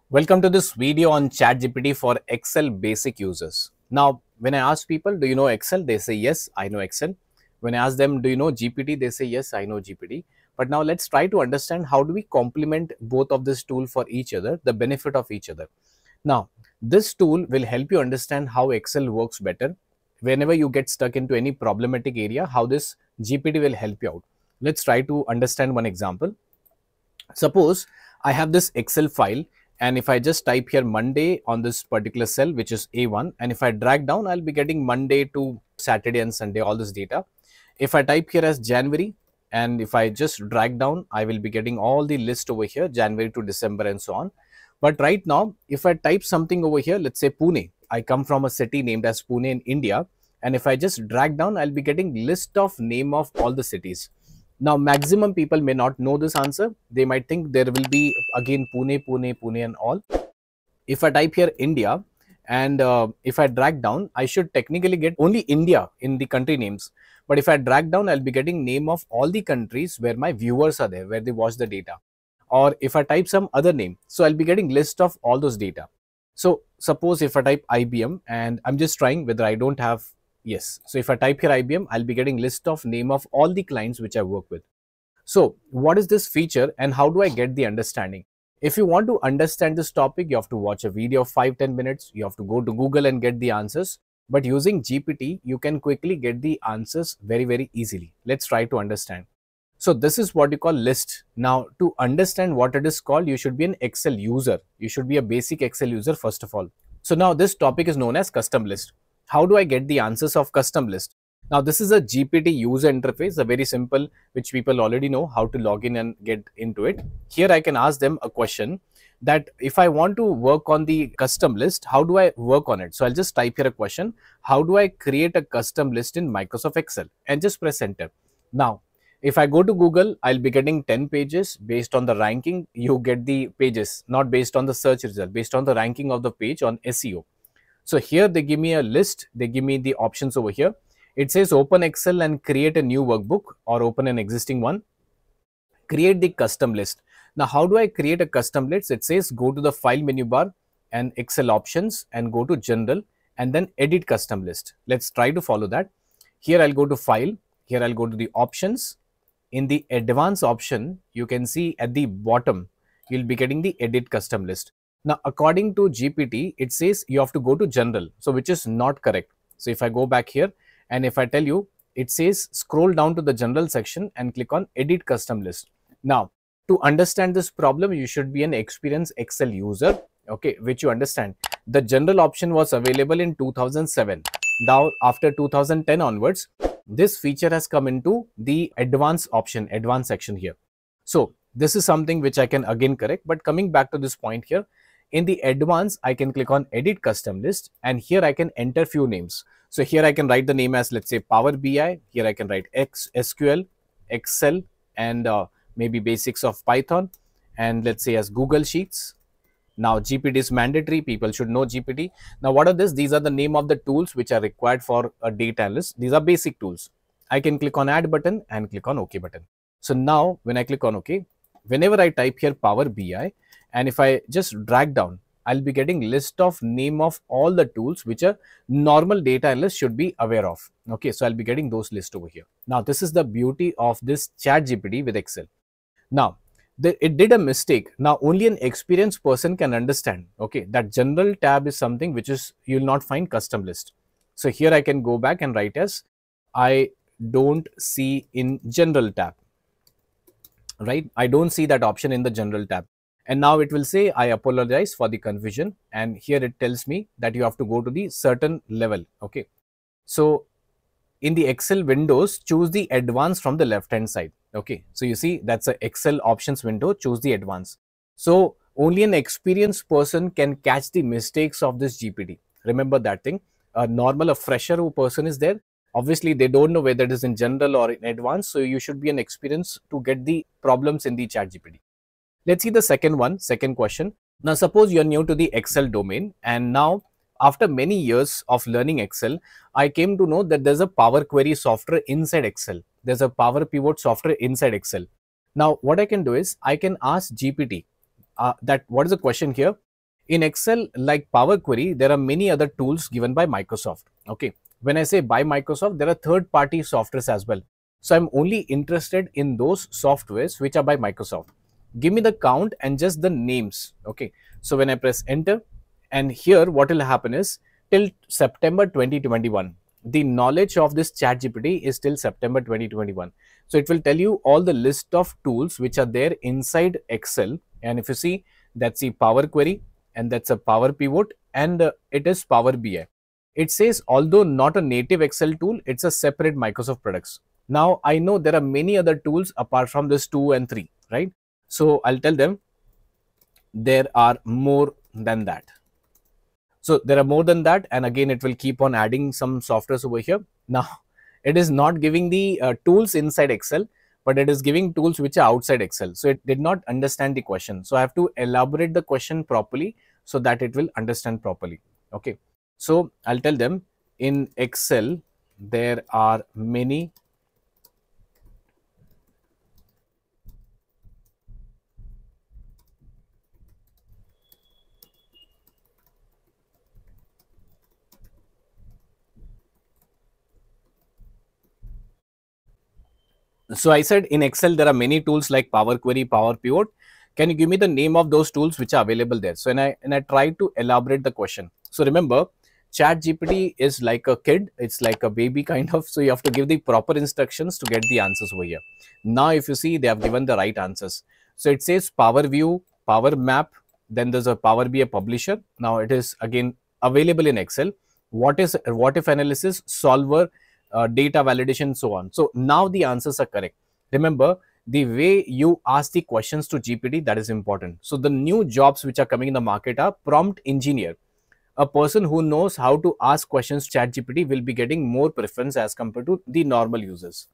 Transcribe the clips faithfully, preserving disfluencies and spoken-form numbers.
Welcome to this video on Chat G P T for Excel basic users. Now, when I ask people, do you know Excel? They say, yes, I know Excel. When I ask them, do you know G P T? They say, yes, I know G P T. But now let's try to understand how do we complement both of this tool for each other, the benefit of each other. Now, this tool will help you understand how Excel works better. Whenever you get stuck into any problematic area, how this G P T will help you out. Let's try to understand one example. Suppose I have this Excel file, and if I just type here Monday on this particular cell, which is A one, and if I drag down, I'll be getting Monday to Saturday and Sunday, all this data. If I type here as January, and if I just drag down, I will be getting all the list over here, January to December and so on. But right now, if I type something over here, let's say Pune, I come from a city named as Pune in India, and if I just drag down, I'll be getting list of name of all the cities. Now, maximum people may not know this answer. They might think there will be again Pune, Pune, Pune and all. If I type here India and uh, if I drag down, I should technically get only India in the country names. But if I drag down, I'll be getting name of all the countries where my viewers are there, where they watch the data. Or if I type some other name, so I'll be getting list of all those data. So suppose if I type I B M, and I'm just trying whether I don't have. Yes. So if I type here I B M, I'll be getting list of name of all the clients which I work with. So what is this feature and how do I get the understanding? If you want to understand this topic, you have to watch a video of five to ten minutes. You have to go to Google and get the answers. But using G P T, you can quickly get the answers very, very easily. Let's try to understand. So this is what you call list. Now, to understand what it is called, you should be an Excel user. You should be a basic Excel user first of all. So now this topic is known as custom list. How do I get the answers of custom list? Now, this is a G P T user interface, a very simple, which people already know how to log in and get into it. Here, I can ask them a question that if I want to work on the custom list, how do I work on it? So I'll just type here a question. How do I create a custom list in Microsoft Excel? And just press enter. Now, if I go to Google, I'll be getting ten pages based on the ranking. You get the pages, not based on the search result, based on the ranking of the page on S E O. So here they give me a list, they give me the options over here. It says open Excel and create a new workbook or open an existing one. Create the custom list. Now, how do I create a custom list? It says go to the file menu bar and Excel options and go to general and then edit custom list. Let's try to follow that. Here I'll go to file. Here I'll go to the options. In the advanced option, you can see at the bottom, you'll be getting the edit custom list. Now, according to G P T, it says you have to go to general, so which is not correct. So if I go back here and if I tell you, it says scroll down to the general section and click on edit custom list. Now, to understand this problem, you should be an experienced Excel user, okay, which you understand. The general option was available in two thousand seven. Now, after two thousand ten onwards, this feature has come into the advanced option, advanced section here. So this is something which I can again correct, but coming back to this point here, in the advanced, I can click on edit custom list and here I can enter few names. So here I can write the name as, let's say, Power B I. Here I can write X, S Q L, Excel, and uh, maybe basics of Python, and let's say as Google Sheets. Now G P T is mandatory. People should know G P T. Now what are this? These are the name of the tools which are required for a data analyst. These are basic tools. I can click on add button and click on OK button. So now when I click on OK, whenever I type here Power B I, and if I just drag down, I'll be getting list of name of all the tools which a normal data analyst should be aware of. Okay, so I'll be getting those lists over here. Now, this is the beauty of this Chat G P T with Excel. Now, the, it did a mistake. Now, only an experienced person can understand, okay, that general tab is something which is, you will not find custom list. So here I can go back and write as, I don't see in general tab, right? I don't see that option in the general tab. And now it will say, I apologize for the confusion. And here it tells me that you have to go to the certain level. Okay. So in the Excel windows, choose the advanced from the left hand side. Okay. So you see that's a Excel options window, choose the advanced. So only an experienced person can catch the mistakes of this G P T. Remember that thing. A normal, a fresher who person is there. Obviously, they don't know whether it is in general or in advanced. So you should be an experienced to get the problems in the Chat G P T. Let's see the second one, second question. Now, suppose you're new to the Excel domain, and now after many years of learning Excel, I came to know that there's a PowerQuery software inside Excel. There's a Power Pivot software inside Excel. Now, what I can do is I can ask G P T uh, that what is the question here? In Excel, like PowerQuery, there are many other tools given by Microsoft. Okay. When I say by Microsoft, there are third party softwares as well. So I'm only interested in those softwares which are by Microsoft. Give me the count and just the names. Okay. So when I press enter, and here what will happen is till September twenty twenty-one, the knowledge of this Chat G P T is till September twenty twenty-one. So it will tell you all the list of tools which are there inside Excel. And if you see, that's the Power Query, and that's a Power Pivot, and uh, it is Power B I. It says, although not a native Excel tool, it's a separate Microsoft products. Now I know there are many other tools apart from this two and three, right? So I'll tell them there are more than that. So there are more than that, and again it will keep on adding some softwares over here. Now it is not giving the uh, tools inside Excel, but it is giving tools which are outside Excel. So it did not understand the question. So I have to elaborate the question properly so that it will understand properly. Okay. So I'll tell them in Excel there are many So I said in Excel, there are many tools like Power Query, Power Pivot. Can you give me the name of those tools which are available there? So and I and I try to elaborate the question. So remember, Chat G P T is like a kid. It's like a baby kind of. So you have to give the proper instructions to get the answers over here. Now, if you see, they have given the right answers. So it says Power View, Power Map. Then there's a Power B I Publisher. Now it is again available in Excel. What is what if analysis, solver, uh, data validation, so on. So now the answers are correct. Remember, the way you ask the questions to G P T, that is important. So the new jobs which are coming in the market are prompt engineer. A person who knows how to ask questions to Chat G P T will be getting more preference as compared to the normal users.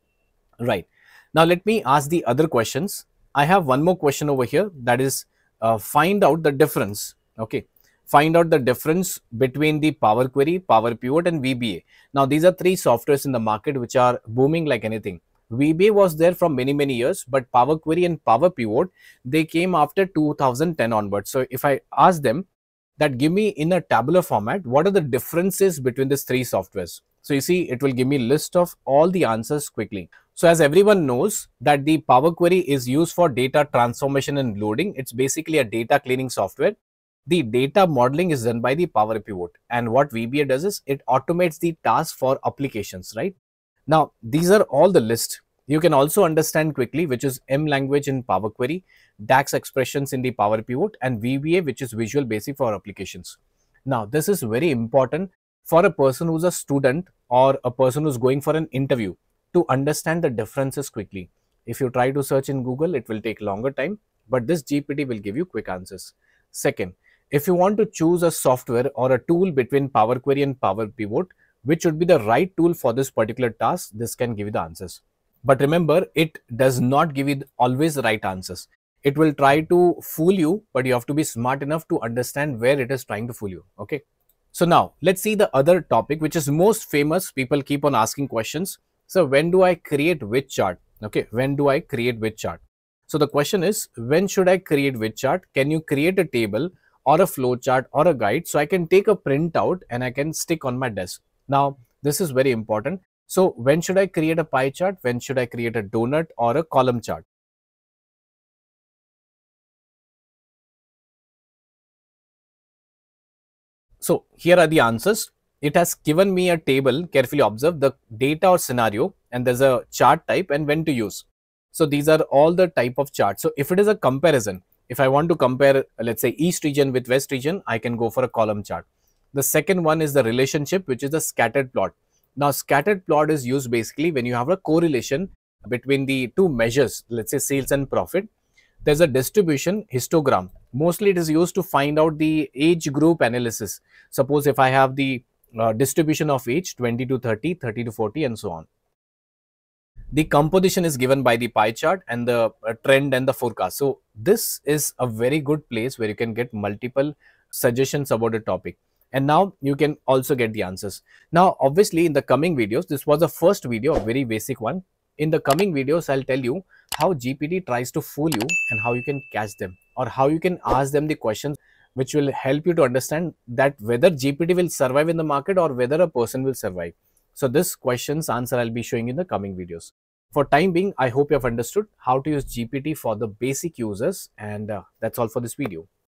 Right. Now let me ask the other questions. I have one more question over here, that is uh, find out the difference. Okay. Find out the difference between the Power Query, Power Pivot and V B A. Now these are three softwares in the market which are booming like anything. V B A was there from many many years, but Power Query and Power Pivot, they came after two thousand ten onwards. So if I ask them that give me in a tabular format, what are the differences between these three softwares? So you see, it will give me list of all the answers quickly. So as everyone knows that the Power Query is used for data transformation and loading. It's basically a data cleaning software. The data modeling is done by the Power Pivot, and what V B A does is it automates the task for applications, right? Now these are all the list. You can also understand quickly, which is M language in Power Query, DAX expressions in the Power Pivot, and V B A, which is Visual Basic for applications. Now this is very important for a person who's a student or a person who's going for an interview to understand the differences quickly. If you try to search in Google, it will take longer time, but this G P T will give you quick answers. Second, if you want to choose a software or a tool between Power Query and Power Pivot, which would be the right tool for this particular task, this can give you the answers. But remember, it does not give you always the right answers. It will try to fool you, but you have to be smart enough to understand where it is trying to fool you. Okay. So now let's see the other topic, which is most famous. People keep on asking questions. So when do I create which chart? Okay. When do I create which chart? So the question is, when should I create which chart? Can you create a table or a flow chart or a guide so I can take a printout and I can stick on my desk? Now, this is very important. So when should I create a pie chart? When should I create a donut or a column chart? So here are the answers. It has given me a table. Carefully observe the data or scenario, and there's a chart type and when to use. So these are all the type of charts. So if it is a comparison, if I want to compare, let's say East region with West region, I can go for a column chart. The second one is the relationship, which is the scattered plot. Now scattered plot is used basically when you have a correlation between the two measures, let's say sales and profit. There's a distribution histogram. Mostly it is used to find out the age group analysis. Suppose if I have the uh, distribution of age twenty to thirty, thirty to forty and so on. The composition is given by the pie chart and the uh, trend and the forecast. So this is a very good place where you can get multiple suggestions about a topic. And now you can also get the answers. Now, obviously in the coming videos, this was the first video, a very basic one. In the coming videos, I'll tell you how G P T tries to fool you and how you can catch them, or how you can ask them the questions which will help you to understand that whether G P T will survive in the market or whether a person will survive. So this question's answer I'll be showing in the coming videos. For time being, I hope you have understood how to use G P T for the basic users, and uh, that's all for this video.